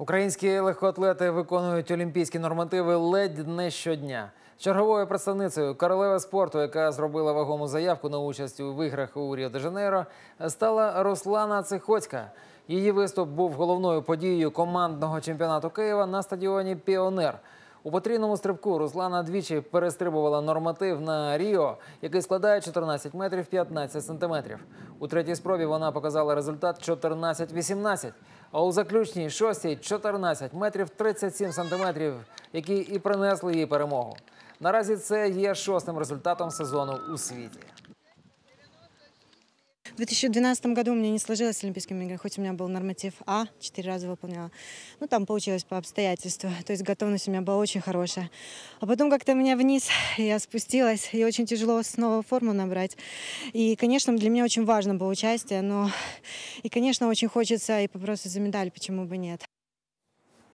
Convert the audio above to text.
Українські легкоатлети виконують олімпійські нормативи ледь не щодня. Черговою представницею королеви спорту, яка зробила вагому заявку на участь у іграх у Ріо-де-Жанейро, стала Руслана Цихоцька. Її виступ був головною подією командного чемпіонату Києва на стадіоні «Піонер». У потрійному стрибку Руслана двічі перестрибувала норматив на Ріо, який складає 14 метрів 15 сантиметрів. У третій спробі вона показала результат 14,18, а у заключній шостій – 14 метрів 37 сантиметрів, які і принесли їй перемогу. Наразі це є шостим результатом сезону у світі. В 2012 году у меня не сложилось с Олимпийскими играми, хоть у меня был норматив А, 4 раза выполняла. Ну, там получилось по обстоятельствам, то есть готовность у меня была очень хорошая. А потом как-то меня вниз, я спустилась, и очень тяжело снова форму набрать. И, конечно, для меня очень важно было участие, но, и, конечно, очень хочется и попросить за медаль, почему бы нет.